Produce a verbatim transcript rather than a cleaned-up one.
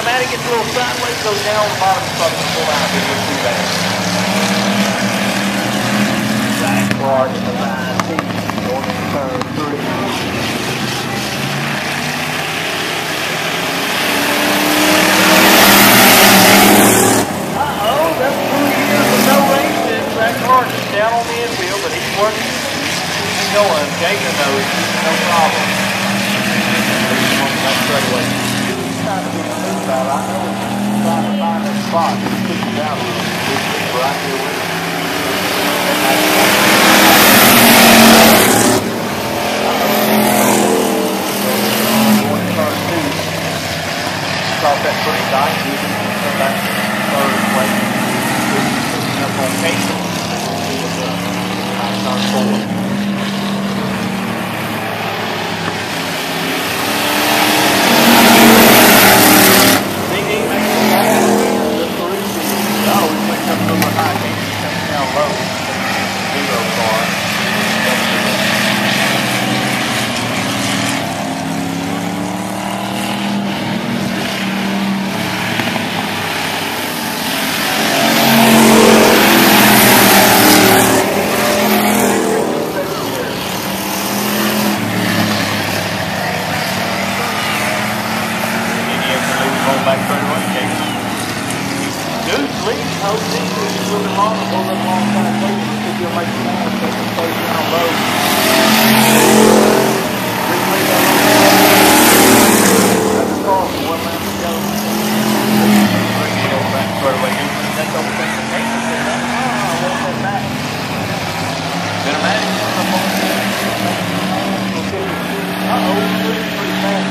Matty gets a little sideways, goes down on the bottom, and starts to pull out. It was too bad. Back Clark in the nineteen, going to turn three. Uh-oh, that's two years with no races. Back Clark is down on the infield, but he's working, he's going. Begginer knows, no problem. That's straight away. He's trying to be moved out. I know he's trying to find a spot. He's pushing down a little bit. He's right here with him. One turn two. Thought that pretty nice. He come back to third place. Pushing up on Casey. He was a nice turn forward. Uh-oh, pretty fast.